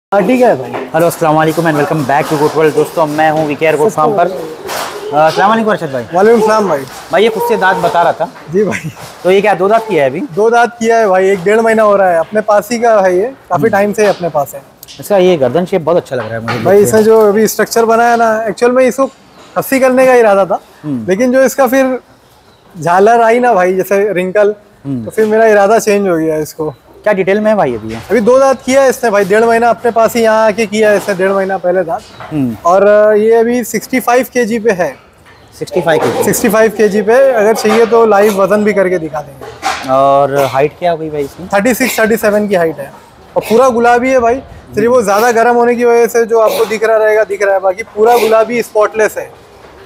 ठीक है भाई। हेलो अस्सलाम वालेकुम and welcome back to good world. दोस्तों मैं हूँ विकेयर गोट फार्म पर। अस्सलाम वालेकुम अरशद भाई। वालेकुम सलाम भाई। भाई ये कुछ से दांत बता रहा था। जी भाई। तो ये क्या दो दांत किया है अभी? दो दांत किया है भाई, 1-1.5 महीना हो रहा है। अपने पास ही का है, ये काफी टाइम से अपने पास है। इसका ये गर्दन शेप बहुत अच्छा लग रहा है मुझे भाई इसमें जो अभी स्ट्रक्चर बना है ना, एक्चुअल में इसको खस्सी करने का इरादा था, लेकिन जो इसका फिर झालर आई ना भाई, जैसे रिंकल, तो फिर मेरा इरादा चेंज हो गया। इसको क्या डिटेल में है भाई अभी? अभी दो दांत किया है इसने भाई, 1.5 महीना अपने पास ही यहाँ आके किया है इसने, 1.5 महीना पहले दांत। और ये अभी 65 kg पे है। 65 kg पे। अगर चाहिए तो लाइव वजन भी करके दिखा देंगे। और हाइट क्या हुई भाई इसकी? 36-37 की हाइट है और पूरा गुलाबी है भाई। सिर्फ वो ज्यादा गर्म होने की वजह से जो आपको दिख रहा रहेगा दिख रहा है, बाकी पूरा गुलाबी स्पॉटलेस है।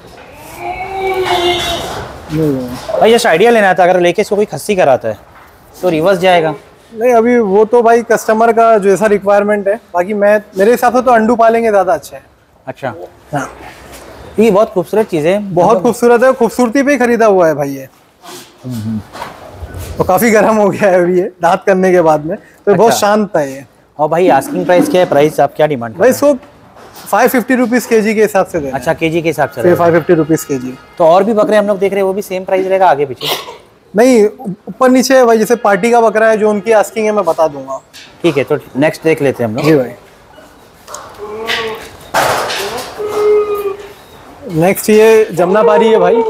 भाई जस्ट आइडिया लेना था, अगर लेके इसको कोई खस्सी कराता है तो रिवर्स जाएगा? नहीं, अभी वो तो भाई कस्टमर का जैसा रिक्वायरमेंट है, बाकी मेरे हिसाब से तो अंडू पालेंगे ज़्यादा अच्छा है। अच्छा हाँ, ये बहुत खूबसूरत चीज़ है। बहुत खूबसूरत है, खूबसूरती पे ही खरीदा हुआ है भाई ये। तो काफ़ी गर्म हो गया है अभी ये दांत करने के बाद में, तो बहुत शांत है ये। और भाई आस्किंग प्राइस क्या है? प्राइस आप क्या डिमांड भाई इसको 550 रुपीज़ kg के हिसाब से देना। अच्छा केजी के हिसाब से? 550 रुपीज़ kg। तो और भी बकरे हम लोग देख रहे हैं, वो भी सेम प्राइस रहेगा आगे पीछे? नहीं, ऊपर नीचे है भाई। जैसे पार्टी का बकरा है, जो उनकी आस्किंग है मैं बता दूंगा। ठीक है, तो नेक्स्ट देख लेते हैं हम लोग। जी भाई। नेक्स्ट ये जमनापारी है भाई।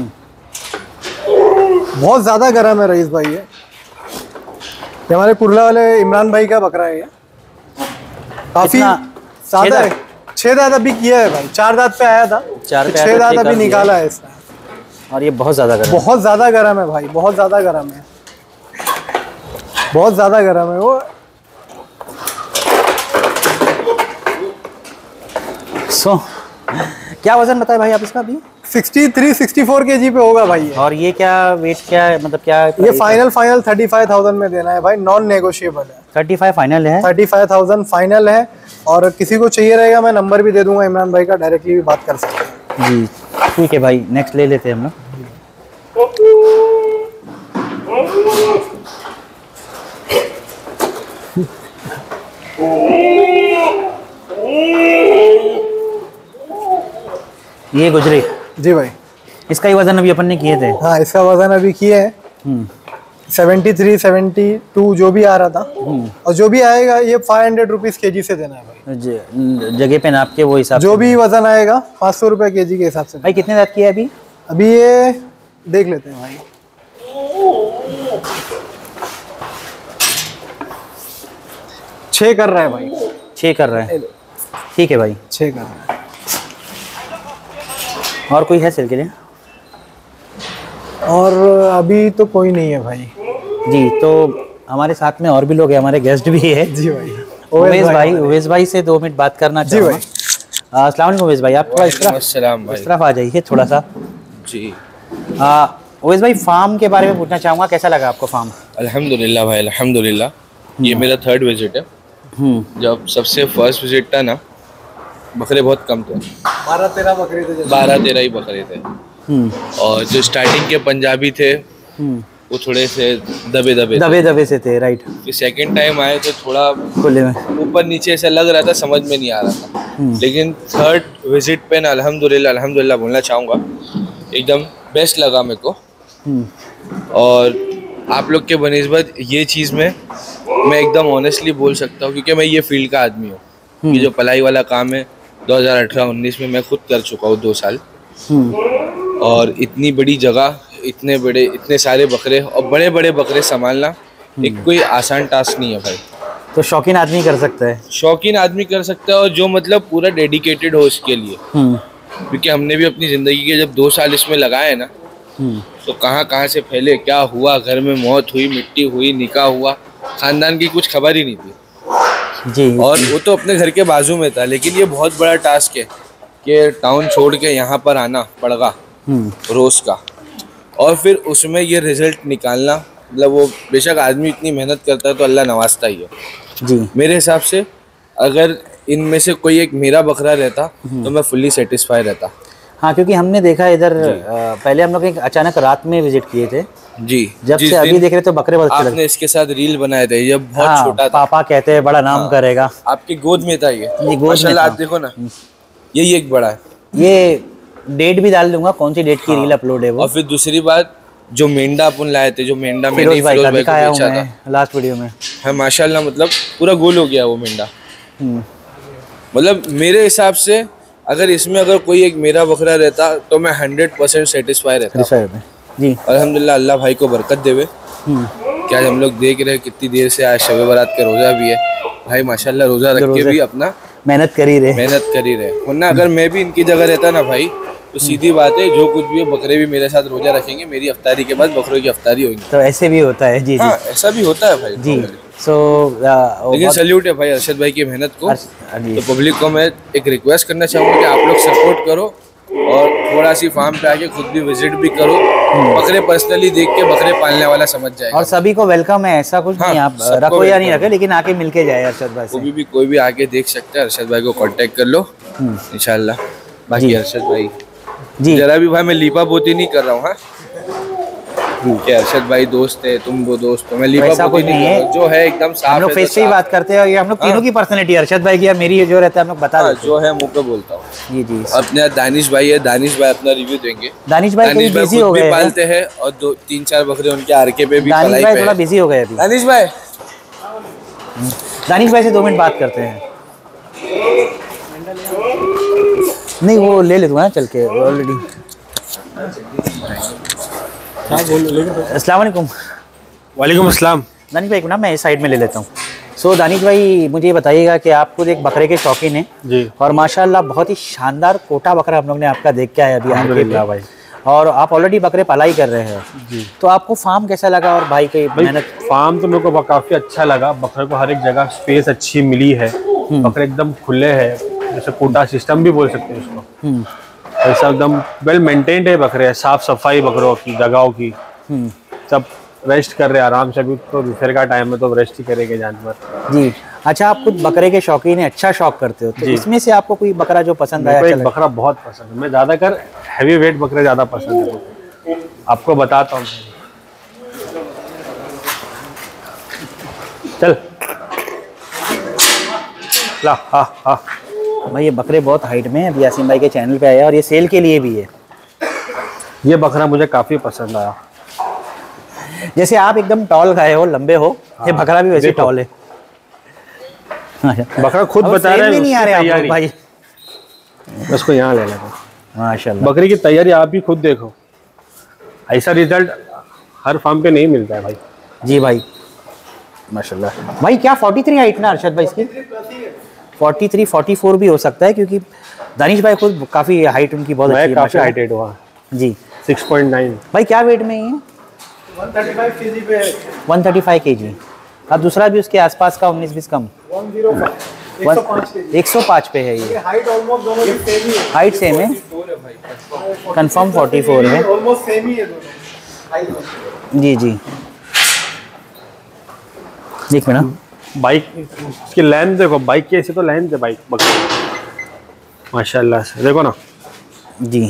बहुत ज्यादा गर्म है रईस भाई। ये हमारे कुर्ला वाले इमरान भाई का बकरा है ये। काफी ज्यादा है। 6 दांत अभी किया है भाई, 4 दांत पे आया था, 6 दांत अभी निकाला है इसने। और ये बहुत ज्यादा गर्म, बहुत ज्यादा गर्म है भाई, बहुत ज्यादा गर्म है, बहुत ज्यादा गर्म है वो। क्या वजन बताए भाई आप इसका अभी? 63-64 kg पे होगा भाई ये। और ये क्या वेट क्या है, मतलब क्या ये फाइनल 35,000 में देना है भाई, नॉन नेगोशिएबल है। 35 फाइनल है? 35,000 फाइनल है। और किसी को चाहिए रहेगा मैं नंबर भी दे दूंगा इमरान भाई का, डायरेक्टली भी बात कर सकते हैं। जी ठीक है भाई, नेक्स्ट ले लेते हैं हम लोग। ये गुजरी? जी भाई। इसका ही वजन अभी अपन ने किए थे? हाँ, इसका वजन अभी किए है 73-72 जो भी आ रहा था। और जो भी आएगा ये 500 रुपीज़ kg से देना है भाई। जगह पे नाप के वो हिसाब जो भी वजन आएगा 500 रुपये kg के हिसाब से। भाई कितने दांत किया है अभी? अभी ये देख लेते हैं भाई। छः कर रहा है भाई। 6 कर रहा है? ठीक है भाई, 6 कर रहा है। और कोई है सेल के लिए? और अभी तो कोई नहीं है भाई। जी, तो हमारे साथ में और भी लोग हैं, हमारे गेस्ट भी है। जी भाई। उवैस भाई से 2 मिनट बात करना जी भाई। अस्सलाम वालेकुम उवैस भाई। आप थोड़ा इस तरफ आ जाइए थोड़ा सा। जी। उवैस भाई, फार्म के बारे में पूछना चाहूँगा, कैसा लगा आपको फार्म? अल्हम्दुलिल्लाह भाई, अल्हम्दुलिल्लाह। ये मेरा 3rd विजिट है। जब सबसे फर्स्ट विजिट था ना, बकरे बहुत कम थे, 12-13 बकरे थे। 12-13 ही बकरे थे। और जो स्टार्टिंग के पंजाबी थे वो थोड़े से दबे से थे, राइट। फिर सेकंड टाइम आए तो थोड़ा खुले में ऊपर नीचे ऐसा लग रहा था, समझ में नहीं आ रहा था। लेकिन 3rd विजिट पे ना अल्हम्दुलिल्लाह बोलना चाहूँगा, एकदम बेस्ट लगा मेरे को। और आप लोग के बनिस्बत ये चीज़ में मैं एकदम ऑनेस्टली बोल सकता हूँ, क्योंकि मैं ये फील्ड का आदमी हूँ। ये जो पलाई वाला काम है 2018-19 में मैं खुद कर चुका हूँ 2 साल। और इतनी बड़ी जगह, इतने सारे बकरे और बड़े बड़े बकरे संभालना एक कोई आसान टास्क नहीं है भाई। तो शौकीन आदमी कर सकता है? शौकीन आदमी कर सकता है, और जो मतलब पूरा डेडिकेटेड हो इसके लिए। क्योंकि हमने भी अपनी ज़िंदगी के जब 2 साल इसमें लगाए ना, तो कहाँ से फैले, क्या हुआ, घर में मौत हुई, मिट्टी हुई, निकाह हुआ, ख़ानदान की कुछ खबर ही नहीं थी। जी। और वो तो अपने घर के बाजू में था, लेकिन ये बहुत बड़ा टास्क है कि टाउन छोड़ के यहाँ पर आना पड़ेगा रोज़ का, और फिर उसमें ये रिजल्ट निकालना। मतलब वो बेशक आदमी इतनी मेहनत करता है तो अल्लाह नवाजता ही है। जी। मेरे हिसाब से अगर इनमें से कोई एक मेरा बकरा रहता तो मैं फुल्ली सेटिस्फाई रहता। हाँ, क्योंकि हमने देखा इधर पहले हम लोग एक अचानक रात में विजिट किए थे, जी। जब से अभी देख रहे तो बकरे बहुत अच्छे आपने इसके साथ रील बनाए थे, ये बहुत हाँ, छोटा था। पापा कहते हैं बड़ा नाम करेगा। आपकी गोद में था ये गोद में माशाल्लाह। था। आप देखो ना, यही एक बड़ा है। ये डेट भी डाल दूंगा, कौन सी डेट की रील अपलोड है वो। और फिर दूसरी बात, जो मेंढा अपन लाए थे, जो मेंढा मैंने फिरोज भाई फिरोज का भाई को दिखाया बेचा हूँ था, मैं लास्ट वीडियो में। है माशाल्लाह, मतलब पूरा गोल हो गया वो मेंढा। मतलब मेरे हिसाब से अगर इसमें अगर कोई एक मेरा बकरा रहता तो मैं 100% सेटिस्फाई रहता। जी अल्हम्दुलिल्लाह, अल्लाह भाई को बरकत देवे। क्या हम लोग देख रहे हैं कितनी देर से, आज शब बारात का रोज़ा भी है भाई माशाल्लाह, रोज़ा रख के भी अपना मेहनत कर ही रहे। वरना अगर मैं भी इनकी जगह रहता ना भाई, तो सीधी बात है, जो कुछ भी है बकरे भी मेरे साथ रोज़ा रखेंगे, मेरी अफ्तारी के बाद बकरों की अफ्तारी होगी। तो ऐसे भी होता है। जी हाँ, ऐसा भी होता है भाई जी। सो लेकिन सैल्यूट है भाई अरशद भाई की मेहनत को। तो पब्लिक को मैं एक रिक्वेस्ट करना चाहूँगा कि आप लोग सपोर्ट करो और थोड़ा सी फार्म पे आके खुद भी विजिट भी करो। बकरे पर्सनली देख के बकरे पालने वाला समझ जाएगा। और सभी को वेलकम है, ऐसा कुछ नहीं आप रखो या नहीं रखे, लेकिन आके मिलके जाए अरशद भाई से। कोई भी आके देख सकता है, अरशद भाई को कांटेक्ट कर लो इंशाल्लाह। बाकी अरशद भाई जी, जरा भी भाई मैं लीपा पोती नहीं कर रहा हूँ। हाँ, क्या अरशद भाई दोस्त है, तुम वो दोस्त हो, मैं लीपा पोती नहीं है, जो है एकदम साफ। हम लोग फेस से ही बात करते हैं, ये हम लोग तीनों की पर्सनैलिटी, अरशद भाई की या मेरी जो रहता है हम लोग बता देते हैं। जो है मुंह पे बोलता हूँ। जी जी। अपने दानिश भाई है, दानिश भाई अपना रिव्यू देंगे। दानिश भाई बिजी हो गए, पालते हैं और 2-3-4 बकरे उनके आरके पे भी। दानिश भाई थोड़ा बिजी हो गए अभी। दानिश भाई से 2 मिनट बात करते हैं। नहीं वो ले ले दूंगा चल के ऑलरेडी। अस्सलाम वालेकुम। वालेकुम अस्सलाम। दानिश भाई को ना मैं इस साइड में ले लेता हूँ। सो दानिश भाई मुझे ये बताइएगा कि आप खुद एक बकरे के शौकीन हैं जी, और माशाल्लाह बहुत ही शानदार कोटा बकरा हम लोग ने आपका देख के आया अभी अल्हम्दुलिल्लाह भाई। और आप ऑलरेडी बकरे पलाई कर रहे हैं जी, तो आपको फार्म कैसा लगा और भाई की मेहनत? फार्म तो मेरे को काफी अच्छा लगा। बकरे को हर एक जगह स्पेस अच्छी मिली है, बकरे एकदम खुले हैं, जैसे कोटा सिस्टम भी बोल सकते हैं उसको। ऐसा एकदम वेल मेंटेन्ड है बकरे, साफ सफाई बकरों की, जगहों की, सब रेस्ट कर रहे हैं आराम से। अभी तो दोपहर का टाइम है तो रेस्ट ही करेंगे जानवर जी। अच्छा, आप खुद बकरे के शौकीन है, अच्छा शौक करते हो, तो इसमें से आपको कोई बकरा जो पसंद आया? एक बकरा बहुत पसंद है, मैं ज्यादातर हैवी वेट बकरे ज्यादा पसंद है। आपको बताता हूँ, चल ला। हाँ भाई ये बकरे बहुत हाइट में है, यासीन भाई के चैनल पे आया और ये सेल के लिए भी है। ये बकरा मुझे काफी पसंद आया। जैसे आप एकदम टॉल गए हो, लंबे हो, ये बकरा भी वैसे टॉल है। बकरा खुद बता रहा है, नहीं आ रहे आप लोग भाई। उसको यहाँ ले लेते माशाल्लाह। बकरी की तैयारी आप भी खुद देखो, ऐसा रिजल्ट हर फार्म पे नहीं मिलता है भाई। जी भाई माशाल्लाह। भाई क्या 43 हाइट ना अरशद भाई इसकी? 43 44 भी हो सकता है, क्योंकि दानिश भाई खुद काफी हाइट उनकी बहुत अच्छी है। काफी हाइटेड हुआ जी। 6.9। भाई क्या वेट में है? 135 kg पे है। 135 kg। अब दूसरा भी उसके आसपास का 19-20 कम 105 पे है ये। हाइट ऑलमोस्ट दोनों की सेम ही है। हाइट सेम है, कंफर्म 44 है। ऑलमोस्ट सेम ही है दोनों। जी जी। देख में ना बाइक इसकी लेंथ देखो, बाइक की ऐसी तो लेंथ है बाइक बकरी माशाल्लाह से, देखो ना जी।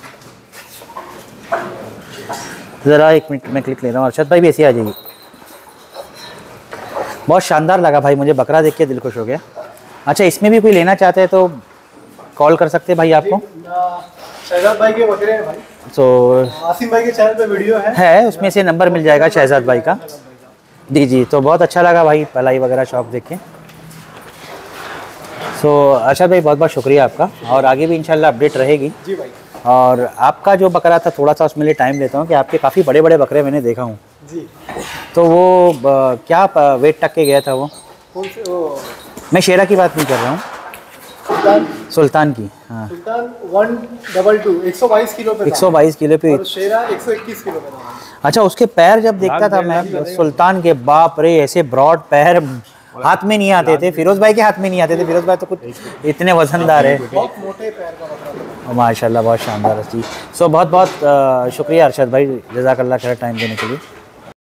ज़रा 1 मिनट में क्लिक ले रहा हूँ। अरशद भाई भी ऐसे आ जाइए। बहुत शानदार लगा भाई, मुझे बकरा देख के दिल खुश हो गया। अच्छा, इसमें भी कोई लेना चाहते हैं तो कॉल कर सकते हैं भाई आपको। शहजाद भाई के बकरे हैं भाई, तो आसिम भाई के चैनल पे वीडियो है, उसमें से नंबर मिल जाएगा शहजाद भाई का। जी जी। तो बहुत अच्छा लगा भाई पलाई वगैरह शौक देख के। सो अरशद भाई बहुत बहुत शुक्रिया आपका, और आगे भी इंशाल्लाह अपडेट रहेगी जी भाई। और आपका जो बकरा था थोड़ा सा उसमें लिए टाइम लेता हूँ कि आपके काफ़ी बड़े बड़े बकरे मैंने देखा हूँ जी। तो वो क्या वेट तक के गया था वो? मैं शेरा की बात नहीं कर रहा हूँ, सुल्तान की। हाँ, सुल्तान 122 122 किलो पे 122 किलो पे। और शेरा 121 किलो पे था। अच्छा, उसके पैर जब देखता था मैं सुल्तान के, बाप रे, ऐसे ब्रॉड पैर हाथ में नहीं आते थे। फिरोज भाई के हाथ में नहीं आते थे, फिरोज भाई तो कुछ इतने वजनदार है। बहुत मोटे पैर का बकरा था माशाल्लाह, बहुत शानदार है जी। सो बहुत बहुत शुक्रिया अरशद भाई, जज़ाकल्लाह खैर टाइम देने के लिए।